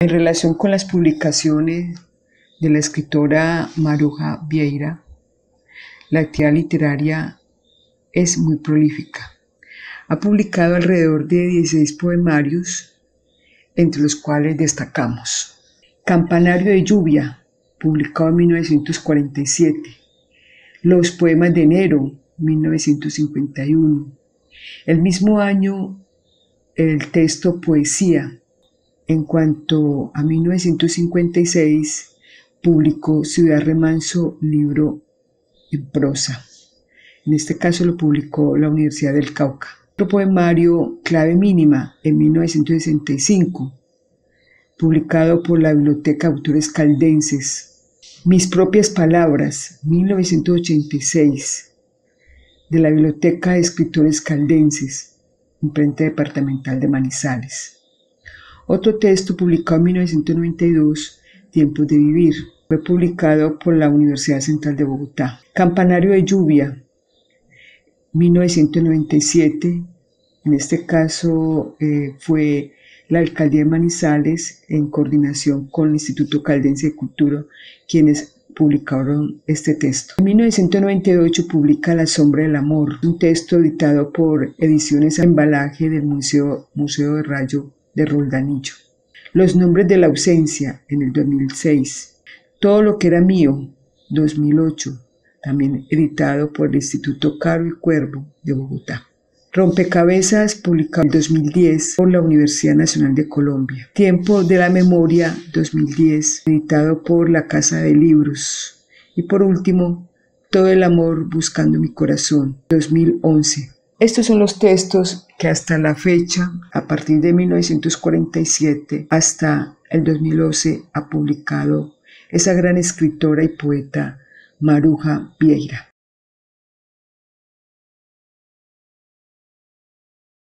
En relación con las publicaciones de la escritora Maruja Vieira, la actividad literaria es muy prolífica. Ha publicado alrededor de 16 poemarios, entre los cuales destacamos Campanario de lluvia, publicado en 1947, Los poemas de enero, 1951. El mismo año, el texto Poesía. En cuanto a 1956, publicó Ciudad Remanso, libro en prosa. En este caso lo publicó la Universidad del Cauca. Otro poemario, Clave Mínima, en 1965, publicado por la Biblioteca de Autores Caldenses. Mis propias palabras, 1986, de la Biblioteca de Escritores Caldenses, imprenta departamental de Manizales. Otro texto publicado en 1992, Tiempos de Vivir, fue publicado por la Universidad Central de Bogotá. Campanario de lluvia, 1997, en este caso fue la Alcaldía de Manizales en coordinación con el Instituto Caldense de Cultura quienes publicaron este texto. En 1998 publica La sombra del amor, un texto editado por Ediciones Embalaje del Museo de Rayo de Roldanillo. Los nombres de la ausencia, en el 2006. Todo lo que era mío, 2008, también editado por el Instituto Caro y Cuervo de Bogotá. Rompecabezas, publicado en 2010 por la Universidad Nacional de Colombia. Tiempo de la Memoria, 2010, editado por la Casa de Libros. Y por último, Todo el amor buscando mi corazón, 2011. Estos son los textos que hasta la fecha, a partir de 1947 hasta el 2011, ha publicado esa gran escritora y poeta Maruja Vieira.